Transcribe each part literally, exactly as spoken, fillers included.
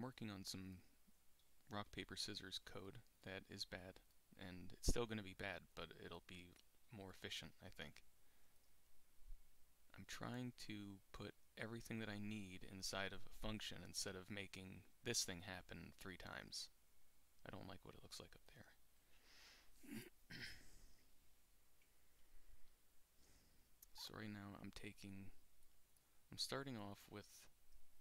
working on some rock, paper, scissors code that is bad, and it's still going to be bad, but it'll be more efficient, I think. I'm trying to put everything that I need inside of a function instead of making this thing happen three times. I don't like what it looks like up there. So right now I'm taking, I'm starting off with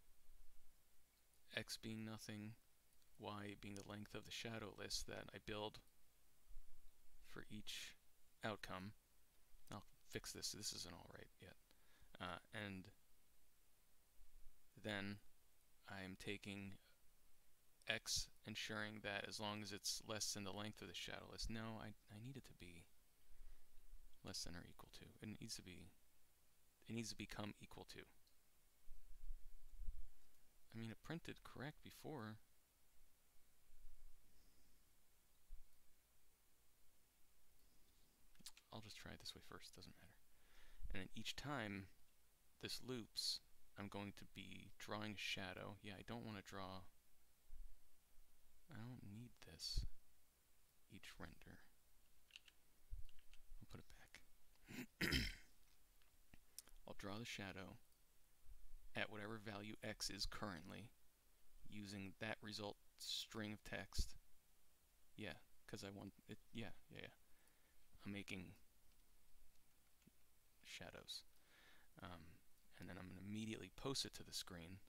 x being nothing, y being the length of the shadow list that I build for each outcome. I'll fix this, this isn't all right yet. Uh, and then I'm taking x, ensuring that as long as it's less than the length of the shadow list, no, I, I need it to be less than or equal to. It needs to be, it needs to become equal to. I mean, it printed correct before. I'll just try it this way first, doesn't matter. And then each time this loops, I'm going to be drawing a shadow. Yeah, I don't want to draw, I don't need this each render. I'll put it back. I'll draw the shadow at whatever value x is currently, using that result string of text. Yeah, because I want it, yeah, yeah, yeah. I'm making shadows. Um, and then I'm going to immediately post it to the screen.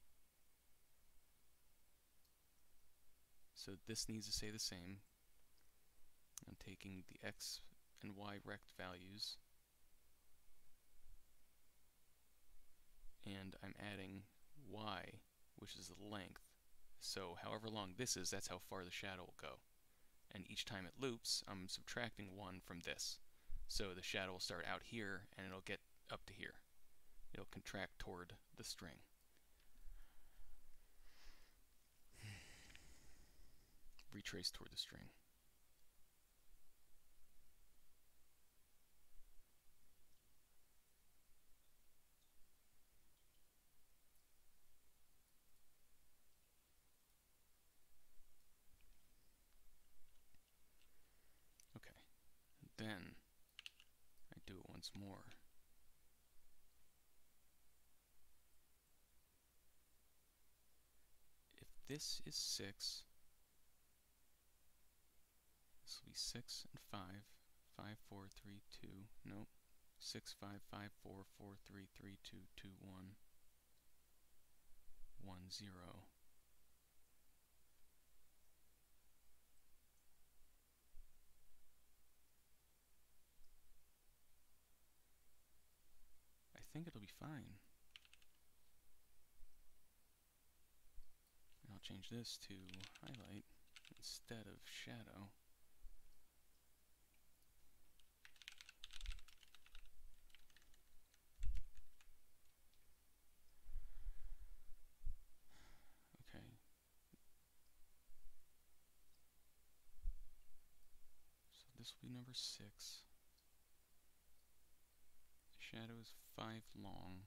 So this needs to say the same. I'm taking the x and y rect values, and I'm adding y, which is the length. So however long this is, that's how far the shadow will go. And each time it loops, I'm subtracting one from this. So the shadow will start out here, and it'll get up to here. It'll contract toward the string. Retrace toward the string. Okay, and then I do it once more. If this is six, this will be six and five, five, four, three, two, nope, six, five, five, four, four, three, three, two, two, one, one, zero. I think it'll be fine. And I'll change this to highlight instead of shadow. Okay. So this will be number six. The shadow is five long.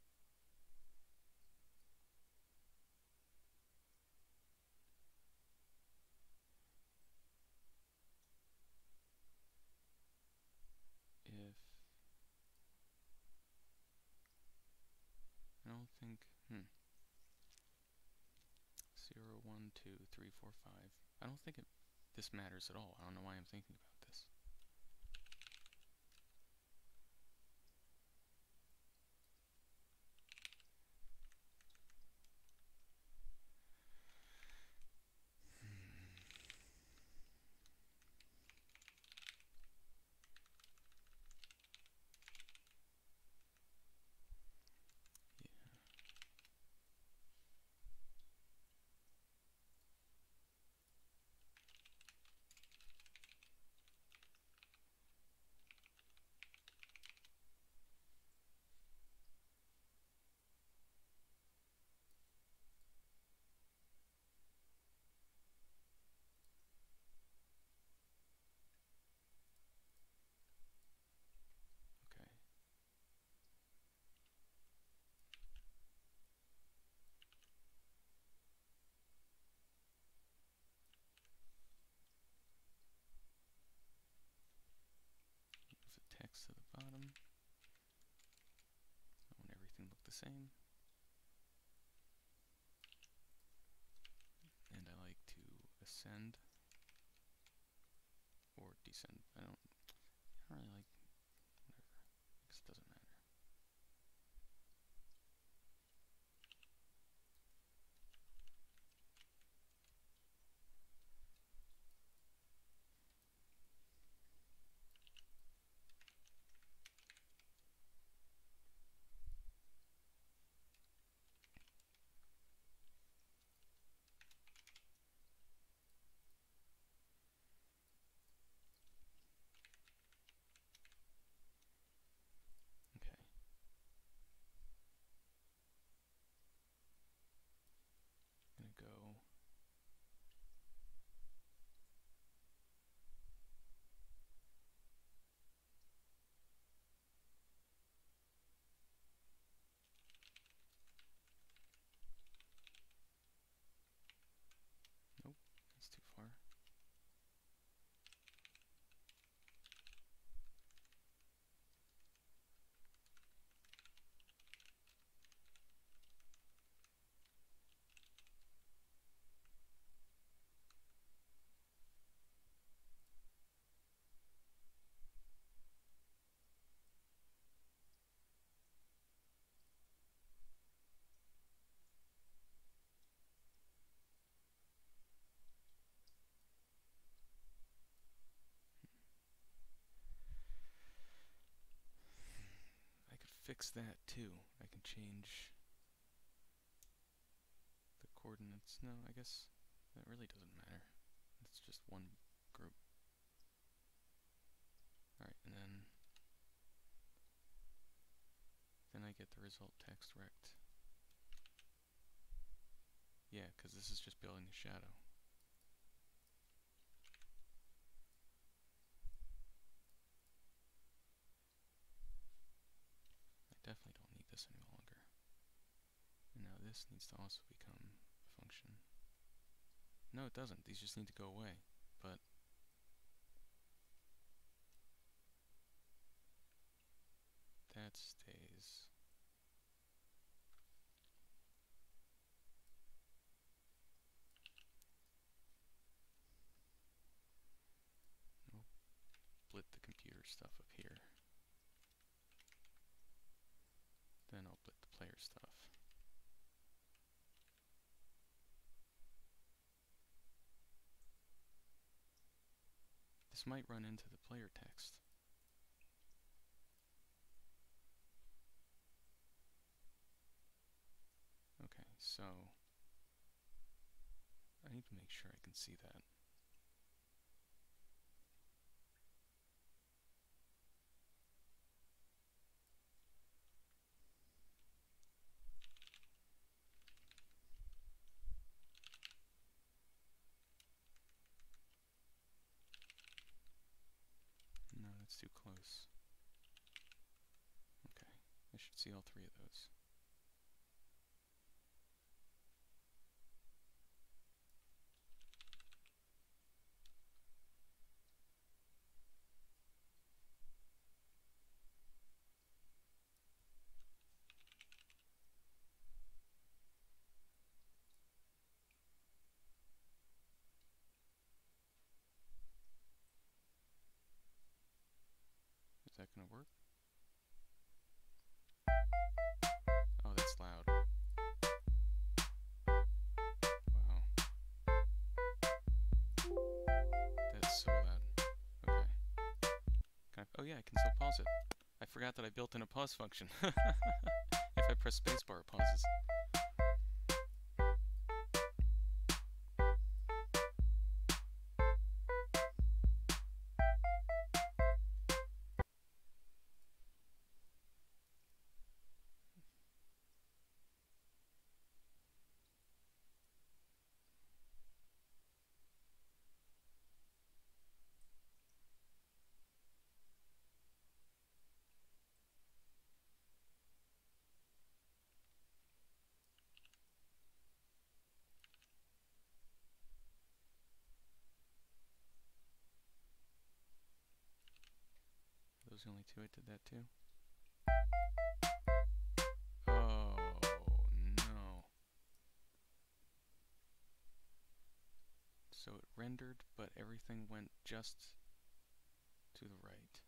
If I don't think, hmm, zero, one, two, three, four, five. I don't think it, this matters at all. I don't know why I'm thinking about this. same. And I like to ascend or descend. I don't, I don't really like whatever. I guess it doesn't matter. Okay. I'm gonna go nope, that's too far. I could fix that too. I can change the coordinates. No, I guess that really doesn't matter. It's just one group. Alright, and then then I get the result text rect. Yeah, because this is just building the shadow. I definitely don't need this any longer. And now this needs to also become a function. No, it doesn't. These just need to go away. But that stays. I'll split the computer stuff up here. Then I'll split the player stuff. This might run into the player text. Okay, so I need to make sure I can see that. No, that's too close. Okay, I should see all three of those. Is that gonna work? Oh, that's loud. Wow. That's so loud. Okay. Can I, oh yeah, I can still pause it. I forgot that I built in a pause function. If I press spacebar, it pauses. Those are the only two I did that to. Oh. So it rendered, but everything went just to the right.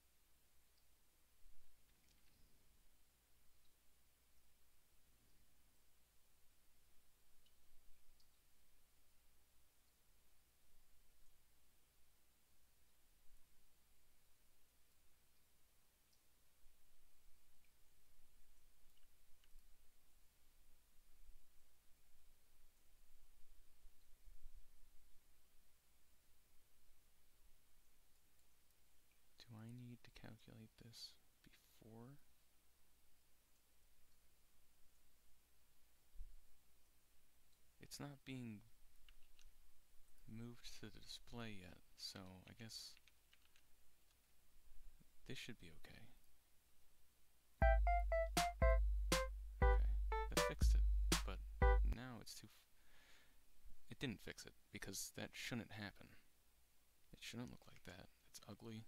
Do I need to calculate this before? It's not being moved to the display yet, so I guess this should be okay. Okay, that fixed it, but now it's too... F it didn't fix it, because that shouldn't happen. It shouldn't look like that. It's ugly.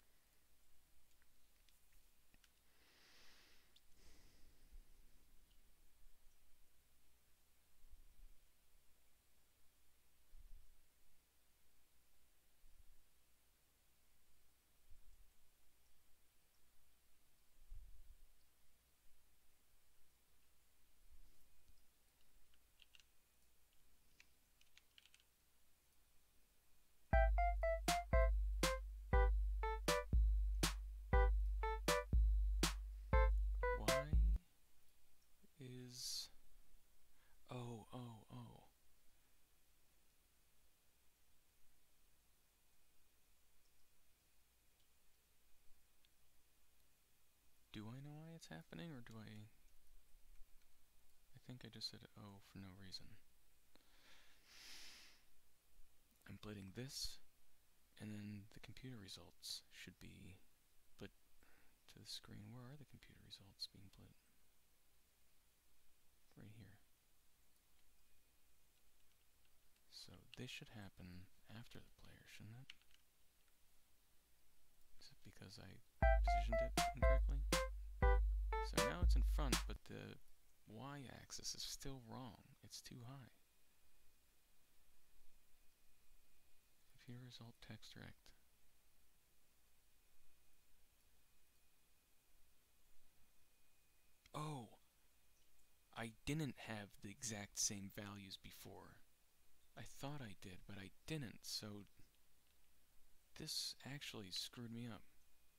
Why is... Oh, oh, oh. Do I know why it's happening, or do I... I think I just said oh for no reason. I'm blitting this, and then the computer results should be blit to the screen. Where are the computer results being blit? Right here. So this should happen after the player, shouldn't it? Is it because I positioned it incorrectly? So now it's in front, but the y-axis is still wrong. It's too high. Computer result text direct. Oh! I didn't have the exact same values before. I thought I did, but I didn't, so this actually screwed me up.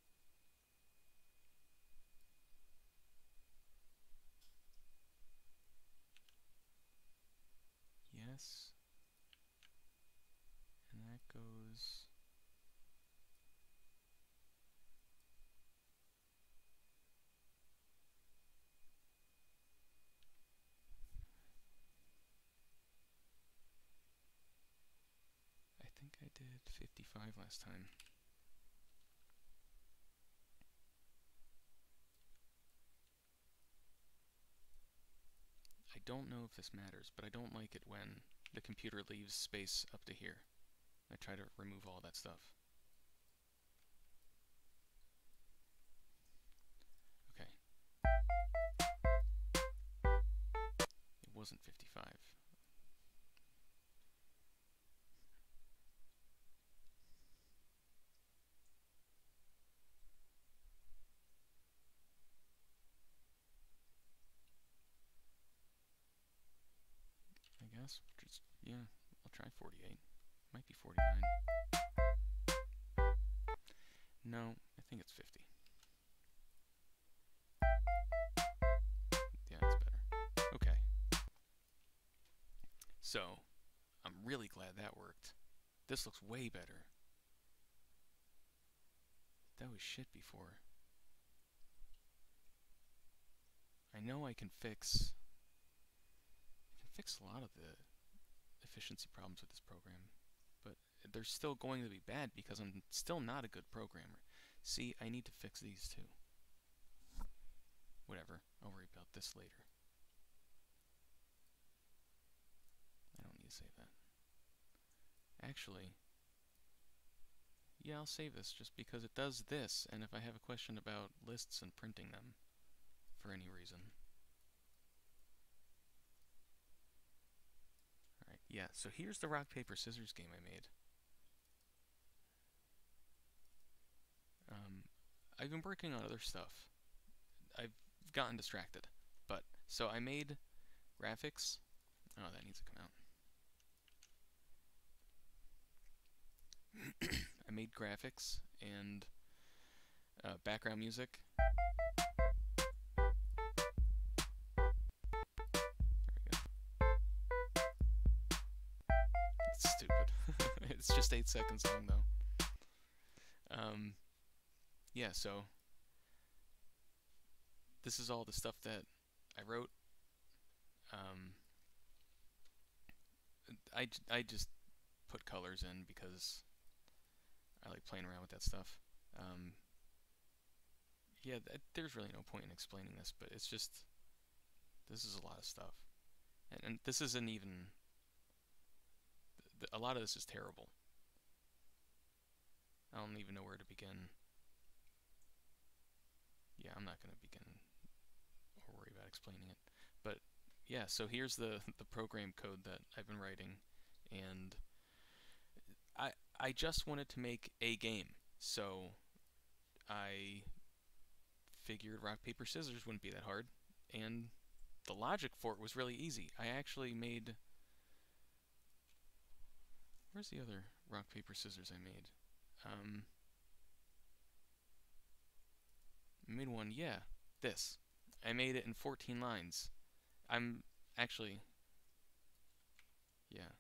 Yes. And that goes... I think I did fifty-five last time. I don't know if this matters, but I don't like it when the computer leaves space up to here. I try to remove all that stuff. Okay. It wasn't fifty-five. I guess. Just, yeah, I'll try forty-eight. Might be forty-nine. No, I think it's fifty. Yeah, it's better. Okay. So, I'm really glad that worked. This looks way better. That was shit before. I know I can fix... I can fix a lot of the efficiency problems with this program, but they're still going to be bad because I'm still not a good programmer. See, I need to fix these too. Whatever, I'll worry about this later. I don't need to save that. Actually, yeah, I'll save this just because it does this, and if I have a question about lists and printing them for any reason. Alright, Yeah, so here's the rock, paper, scissors game I made. Um, I've been working on other stuff. I've gotten distracted. But, so I made graphics. Oh, that needs to come out. I made graphics and uh, background music. It's stupid. It's just eight seconds long, though. Um, yeah, so this is all the stuff that I wrote. Um, I, I just put colors in because I like playing around with that stuff. Um, yeah, th there's really no point in explaining this, but it's just, this is a lot of stuff. And, and this isn't even, th a lot of this is terrible. I don't even know where to begin. Yeah, I'm not going to begin or worry about explaining it. But yeah, so here's the, the program code that I've been writing, and I, I just wanted to make a game, so I figured rock, paper, scissors wouldn't be that hard, and the logic for it was really easy. I actually made... Where's the other rock, paper, scissors I made? Um, I made one, yeah, this. I made it in fourteen lines. I'm actually... Yeah.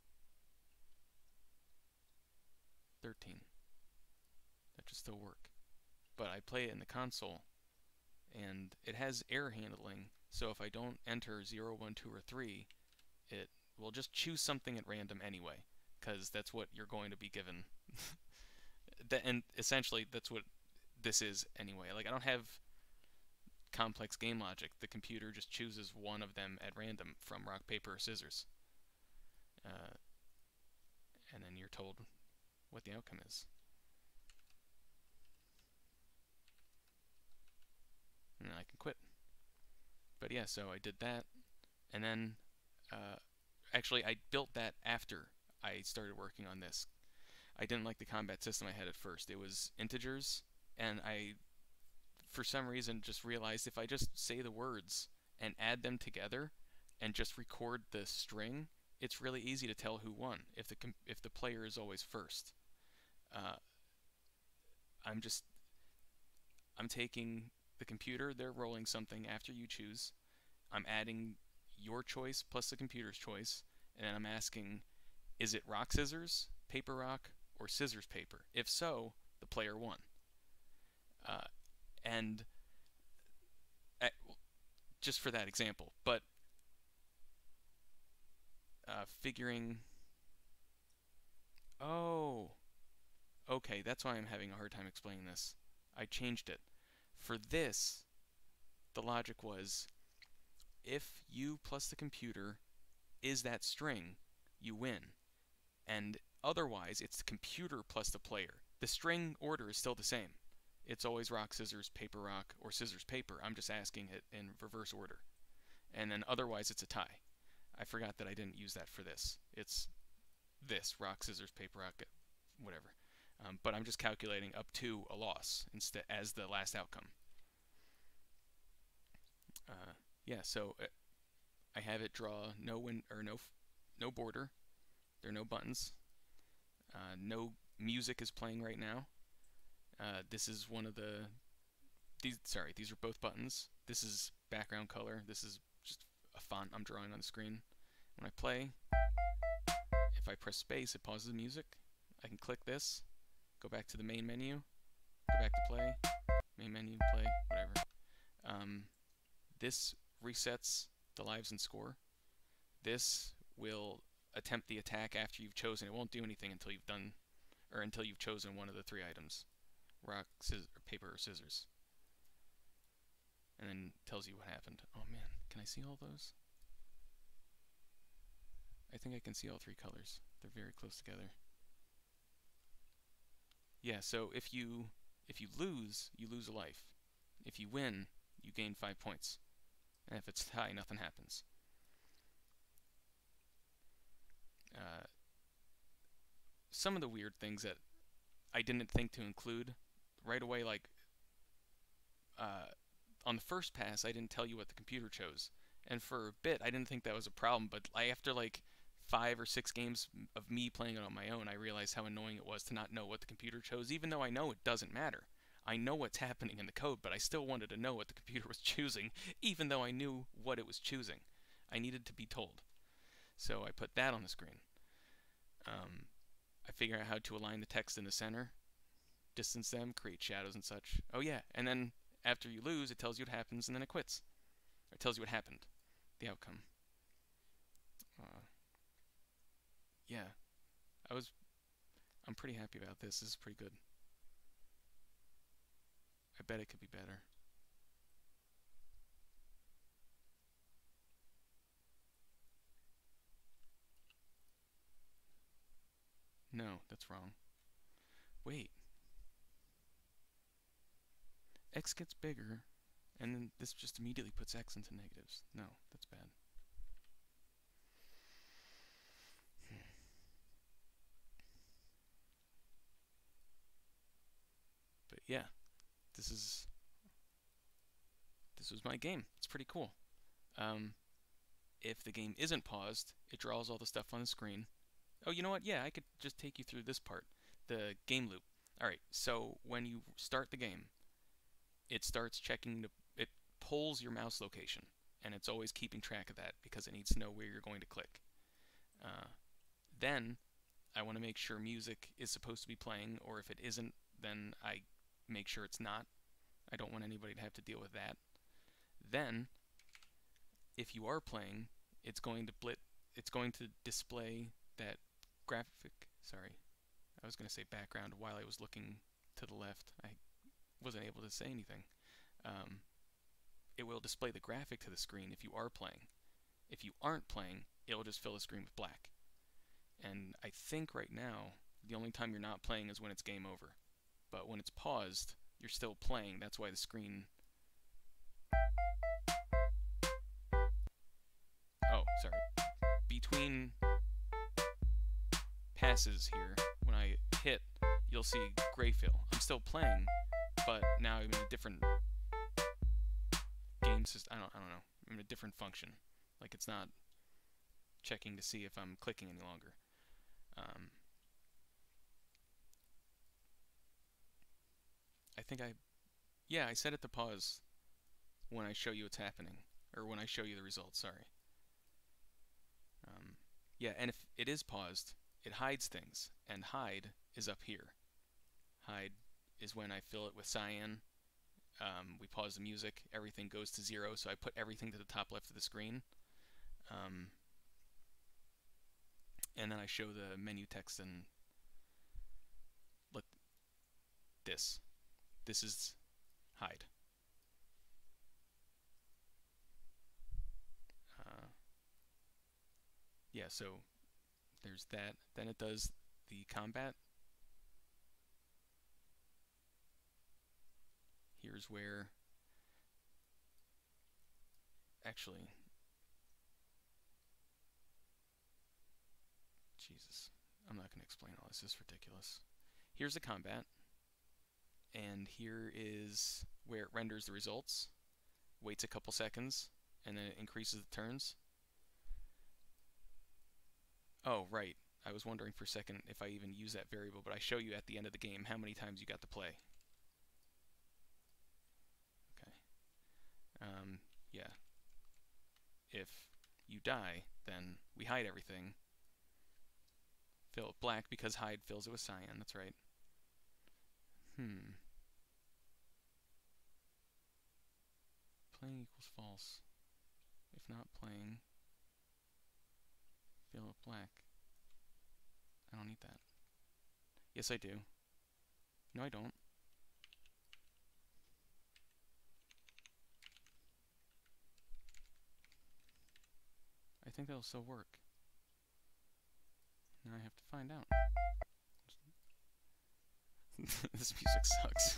thirteen. That should still work. But I play it in the console, and it has error handling, so if I don't enter zero, one, two, or three, it will just choose something at random anyway, because that's what you're going to be given. that, and essentially, that's what this is anyway. Like, I don't have complex game logic. The computer just chooses one of them at random from rock, paper, or scissors. Uh, and then you're told what the outcome is. And then I can quit. But yeah, so I did that, and then uh, actually I built that after I started working on this. I didn't like the combat system I had at first. It was integers, and I, for some reason, just realized if I just say the words and add them together and just record the string, it's really easy to tell who won if the com if the player is always first. Uh, I'm just I'm taking the computer, they're rolling something after you choose. I'm adding your choice plus the computer's choice, and then I'm asking, is it rock, scissors, paper, rock, or scissors, paper? If so, the player won. Uh, and uh, just for that example, but uh, figuring, oh, okay, that's why I'm having a hard time explaining this. I changed it. For this, the logic was, if you plus the computer is that string, you win. And otherwise, it's the computer plus the player. The string order is still the same. It's always rock, scissors, paper, rock, or scissors, paper. I'm just asking it in reverse order. And then otherwise, it's a tie. I forgot that I didn't use that for this. It's this, rock, scissors, paper, rock, whatever. Um, but I'm just calculating up to a loss instead as the last outcome. Uh, yeah, so uh, I have it draw no win or no no border. There are no buttons. Uh, no music is playing right now. Uh, this is one of the these. Sorry, these are both buttons. This is background color. This is just a font I'm drawing on the screen. When I play, if I press space, it pauses the music. I can click this, go back to the main menu, go back to play, main menu, play, whatever. Um, this resets the lives and score. This will attempt the attack after you've chosen. It won't do anything until you've done, or until you've chosen one of the three items: rock, scissors, or paper, or scissors. And then tells you what happened. Oh man, can I see all those? I think I can see all three colors. They're very close together. Yeah, so if you if you lose, you lose a life. If you win, you gain five points. And if it's tie, nothing happens. some of the weird things that I didn't think to include right away, like uh, on the first pass, I didn't tell you what the computer chose, and for a bit, I didn't think that was a problem. But I, after like five or six games of me playing it on my own, I realized how annoying it was to not know what the computer chose, even though I know it doesn't matter. I know what's happening in the code, but I still wanted to know what the computer was choosing, even though I knew what it was choosing. I needed to be told. So I put that on the screen. Um, I figure out how to align the text in the center, distance them, create shadows and such. Oh yeah, and then after you lose, it tells you what happens, and then it quits. Or it tells you what happened, the outcome. Uh, yeah, I was. I'm pretty happy about this. This is pretty good. I bet it could be better. No, that's wrong. Wait. X gets bigger, and then this just immediately puts X into negatives. No, that's bad. But yeah, this is this was my game. It's pretty cool. Um, if the game isn't paused, it draws all the stuff on the screen. Oh, you know what? Yeah, I could just take you through this part, the game loop. Alright, so when you start the game, it starts checking, the, it pulls your mouse location, and it's always keeping track of that because it needs to know where you're going to click. Uh, then, I want to make sure music is supposed to be playing, or if it isn't, then I make sure it's not. I don't want anybody to have to deal with that. Then, if you are playing, it's going to blit, it's going to display that graphic, sorry, I was going to say background while I was looking to the left. I wasn't able to say anything. Um, it will display the graphic to the screen if you are playing. If you aren't playing, it will just fill the screen with black. And I think right now, the only time you're not playing is when it's game over. But when it's paused, you're still playing. That's why the screen... Oh, sorry. Between passes here, when I hit, you'll see gray fill. I'm still playing, but now I'm in a different game system. I don't, I don't know. I'm in a different function. Like, it's not checking to see if I'm clicking any longer. Um, I think I... Yeah, I set it to pause when I show you what's happening. Or when I show you the results, sorry. Um, yeah, and if it is paused, it hides things, and hide is up here. Hide is when I fill it with cyan. Um, we pause the music, everything goes to zero, so I put everything to the top left of the screen. Um, and then I show the menu text and look, this. This is hide. Uh, yeah, so there's that. Then it does the combat. Here's where, actually, Jesus, I'm not going to explain all this. This is ridiculous. Here's the combat, and here is where it renders the results, waits a couple seconds, and then it increases the turns. Oh, right. I was wondering for a second if I even use that variable, but I show you at the end of the game how many times you got to play. Okay. Um, yeah. If you die, then we hide everything. Fill it black because hide fills it with cyan, that's right. Hmm. Playing equals false. If not playing, fill it black. I don't need that. Yes, I do. No, I don't. I think that'll still work. Now I have to find out. This music sucks.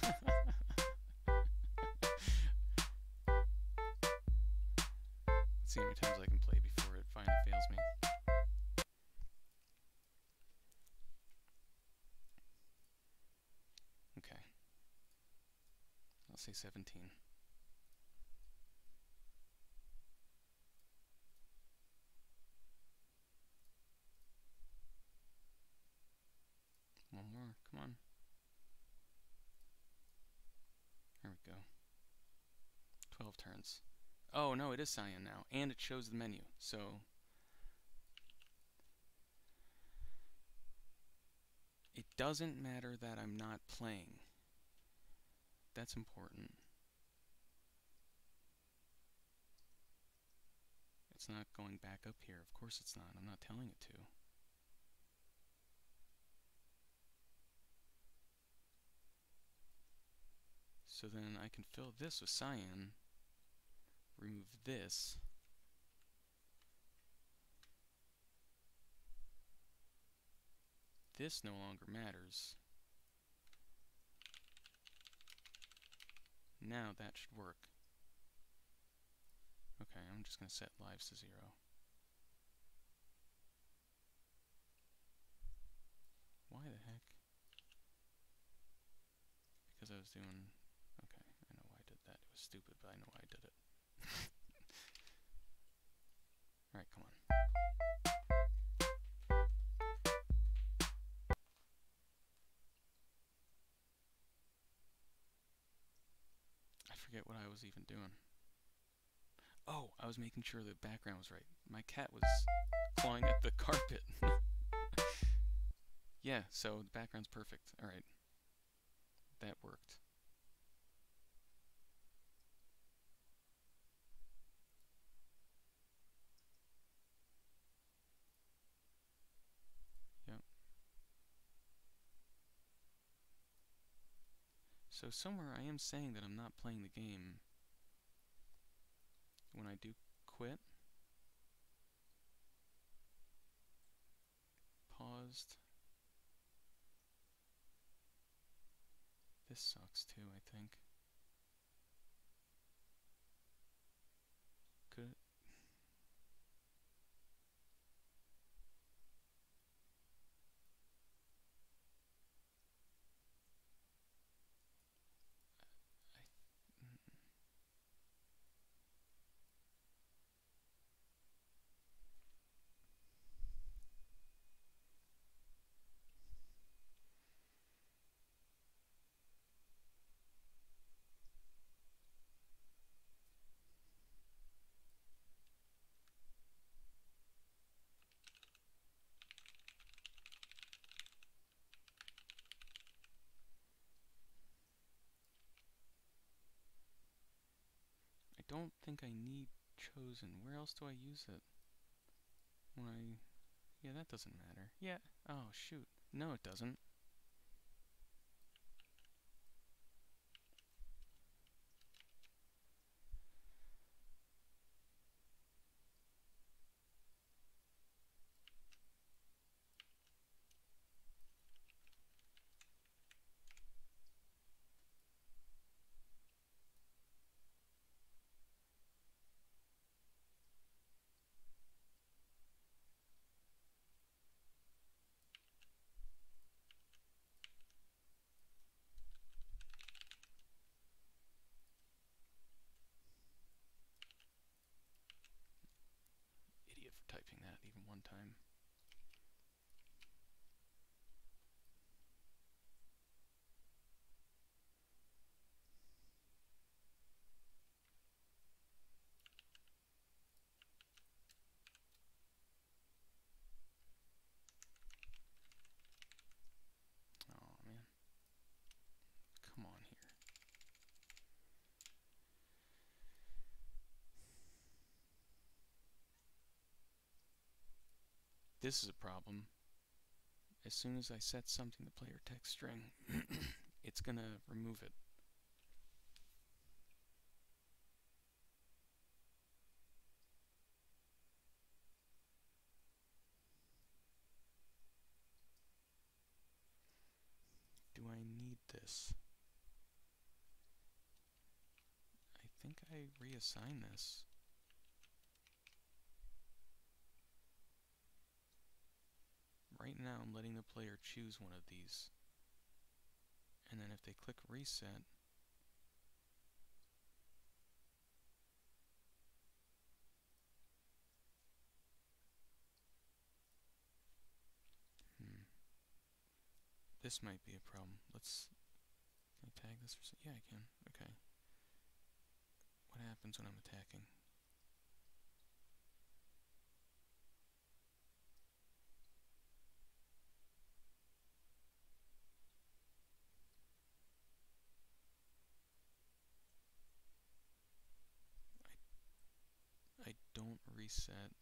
Let's see how many times I can play before it finally fails me. let's say seventeen. One more, come on. There we go. twelve turns. Oh, no, it is cyan now, and it shows the menu, so... It doesn't matter that I'm not playing. That's important. It's not going back up here. Of course it's not. I'm not telling it to. So then I can fill this with cyan, remove this, this no longer matters. Now that should work. Okay, I'm just going to set lives to zero. Why the heck? Because I was doing... Okay, I know why I did that. It was stupid, but I know why I did it. Alright, come on. I forget what I was even doing. Oh, I was making sure the background was right. My cat was clawing at the carpet. Yeah, so the background's perfect. Alright. That worked. Yep. So somewhere I am saying that I'm not playing the game when I do quit. Paused. This sucks too, I think. Could it? I, mm. I don't think I need chosen. Where else do I use it? When I... Yeah, that doesn't matter. Yeah. Oh, shoot. No, it doesn't. Idiot for typing that even one time. Oh, man. Come on here. This is a problem. As soon as I set something to player text string, it's gonna remove it. Do I need this? I think I reassign this. Right now I'm letting the player choose one of these. And then if they click reset, This might be a problem. Let's... Can I tag this or something? Yeah, I can. Okay. What happens when I'm attacking? I, I don't reset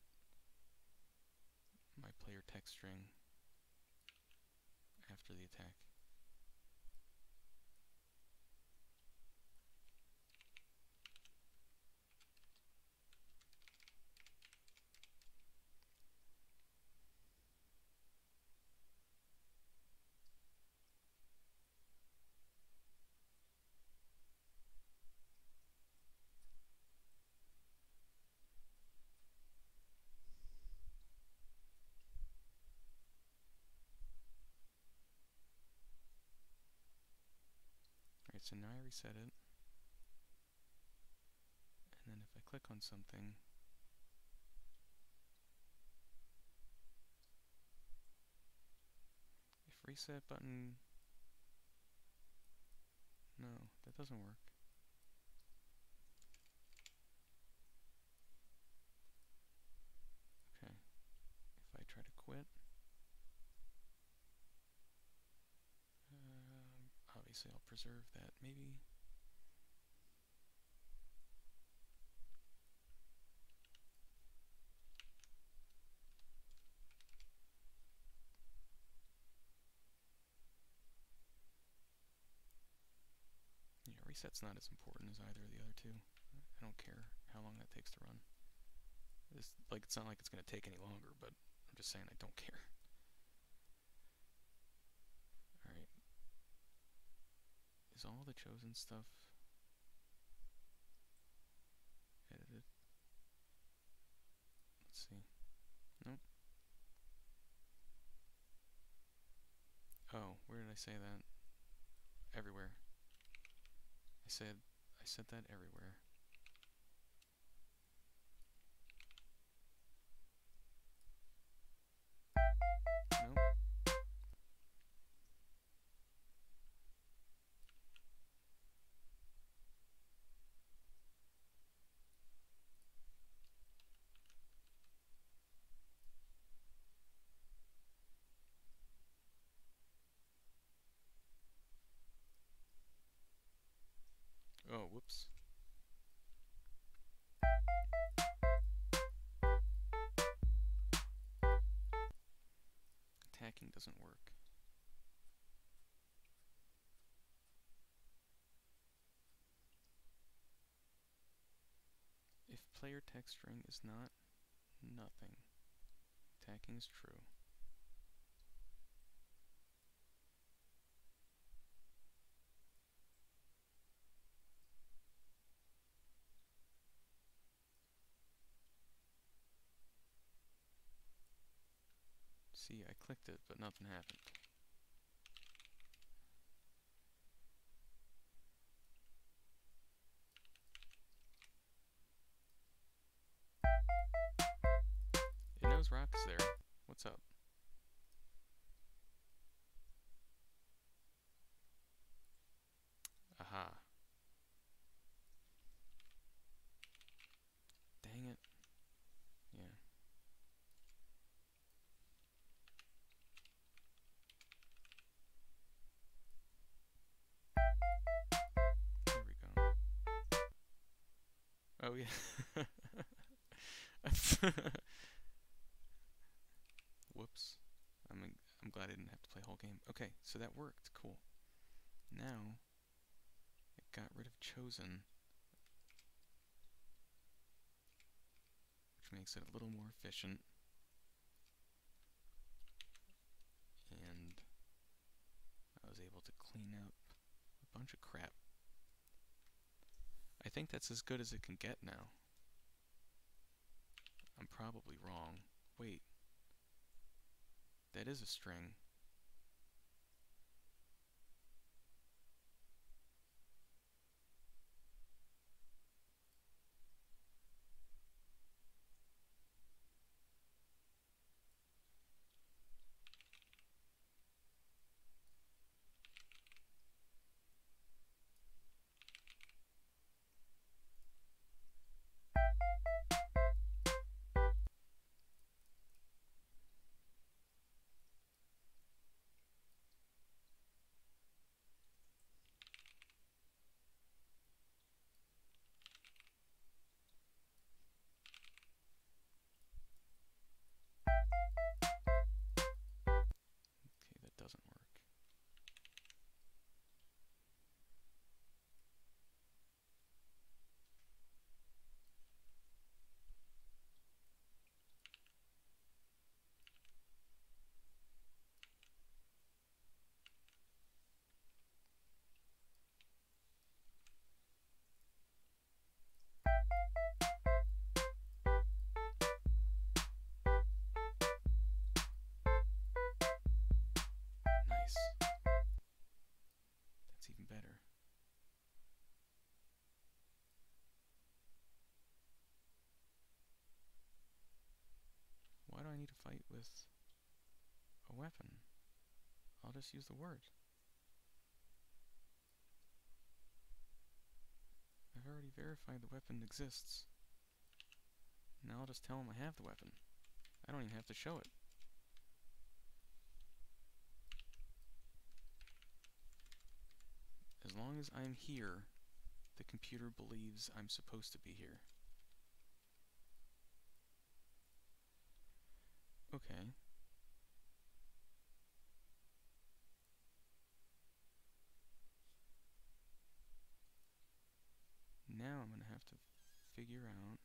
my player text string after the attack. Alright, so now I reset it. And then if I click on something, if reset button, no, that doesn't work. Okay, if I try to quit, um, obviously I'll preserve that, maybe. Yeah, reset's not as important as either of the other two. I don't care how long that takes to run. It's like, it's not like it's going to take any longer, but I'm just saying I don't care. Alright. Is all the chosen stuff edited? Let's see. Nope. Oh, where did I say that? Everywhere. I said I said that everywhere. Nope. Oh, whoops. Attacking doesn't work. If player text string is not nothing, attacking is true. See, I clicked it, but nothing happened. It knows Rock's there. What's up? Aha. Dang it. Yeah. There we go. Oh yeah. Whoops. I'm I'm glad I didn't have to play whole game. Okay, so that worked. Cool. Now it got rid of chosen, which makes it a little more efficient. And I was able to clean up a bunch of crap. I think that's as good as it can get now. I'm probably wrong. Wait. That is a string. with a weapon. I'll just use the word. I've already verified the weapon exists. Now I'll just tell him I have the weapon. I don't even have to show it. As long as I'm here, the computer believes I'm supposed to be here. Okay. Now I'm going to have to figure out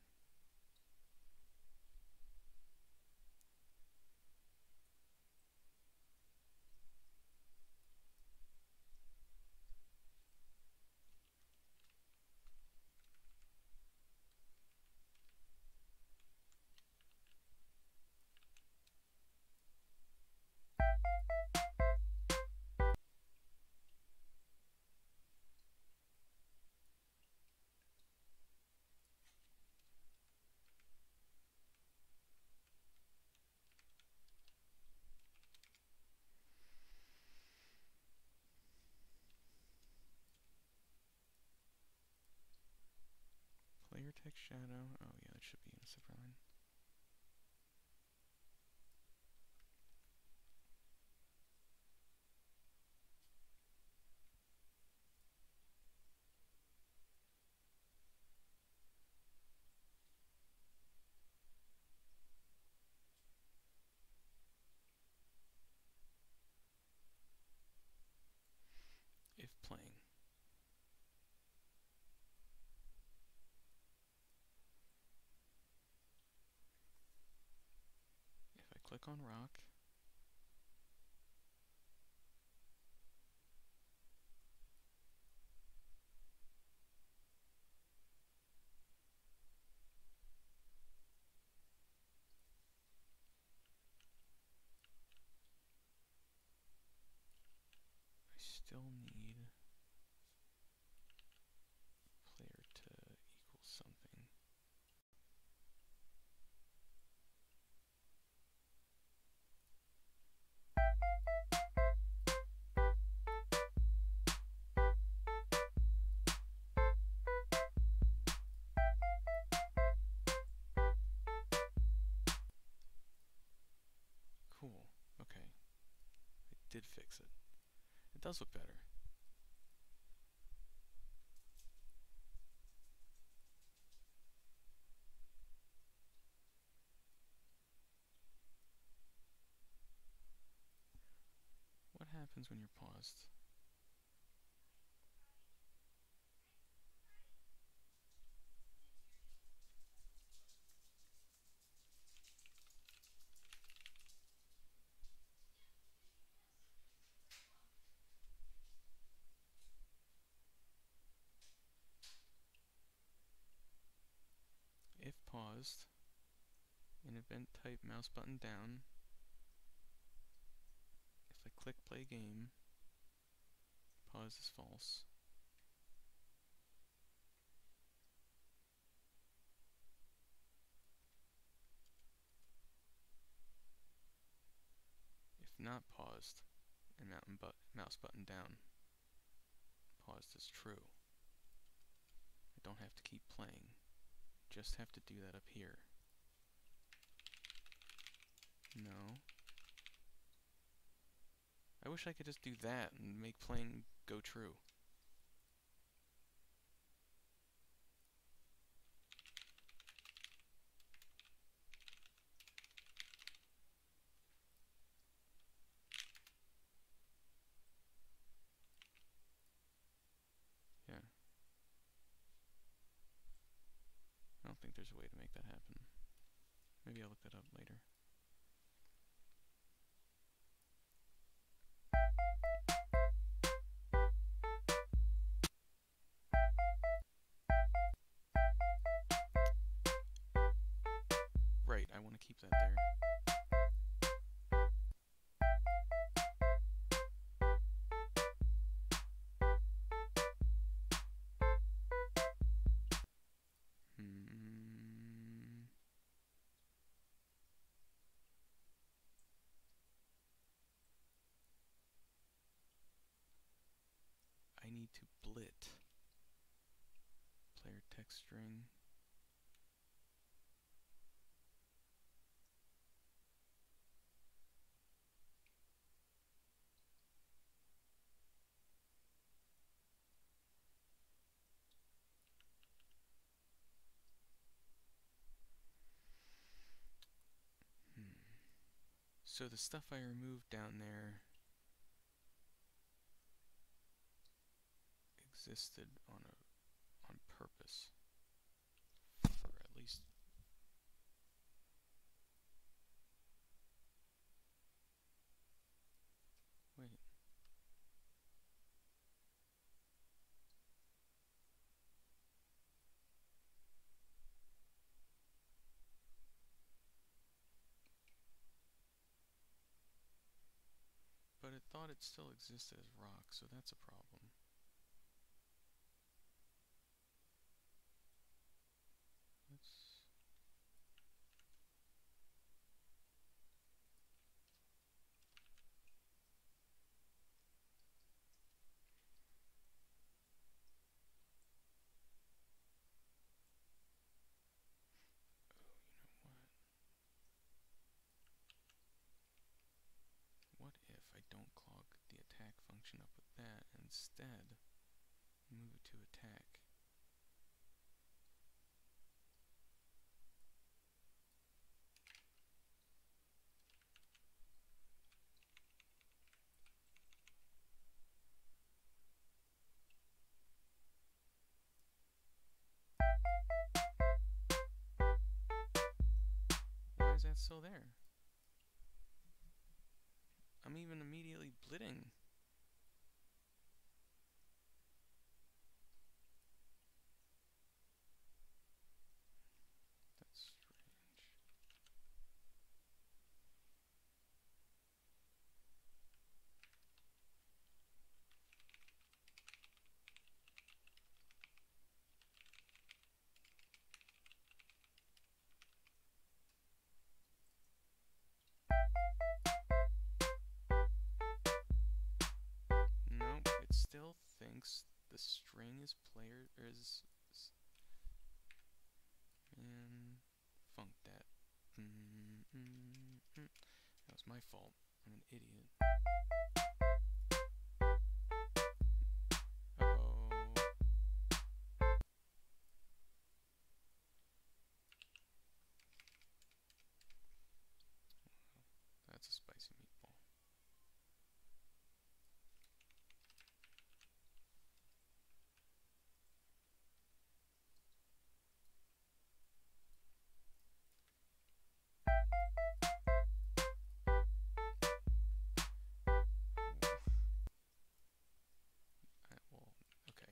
player text shadow. Oh yeah, that should be in a separate line. If playing. If I click on rock, I still need player to equal something. Cool. Okay. I did fix it. It does look better. What happens when you're paused? If paused, in event type mouse button down, if I click play game, pause is false. If not paused, and mountain but mouse button down, paused is true. I don't have to keep playing. Just have to do that up here. No. I wish I could just do that and make playing go true. Yeah. I don't think there's a way to make that happen. Maybe I'll look that up later. Right, I want to keep that there. Hmm. need to blit. Player text string. Hmm. So the stuff I removed down there existed on a on purpose, or at least wait. But it thought it still existed as rock, so that's a problem. Let's What if I don't clog the attack function up with that, and instead move it to attack? Why is that still there? I'm even immediately blitting. That's strange. Nope, it still thinks the string is player is, is man, funk that. Mm -mm -mm. That was my fault. I'm an idiot. Uh-oh. That's a spicy meatball. I, well, okay.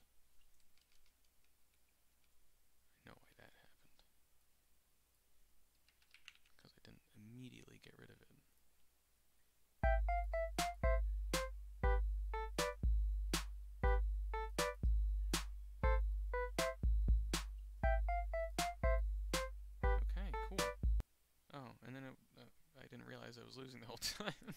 I know why that happened. Because I didn't immediately get rid of it. Okay, cool. Oh, and then it, uh, I didn't realize I was losing the whole time.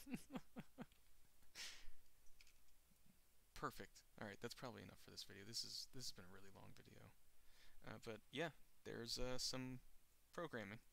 Perfect. Alright, that's probably enough for this video. This is this has been a really long video. Uh, but yeah, there's uh, some programming.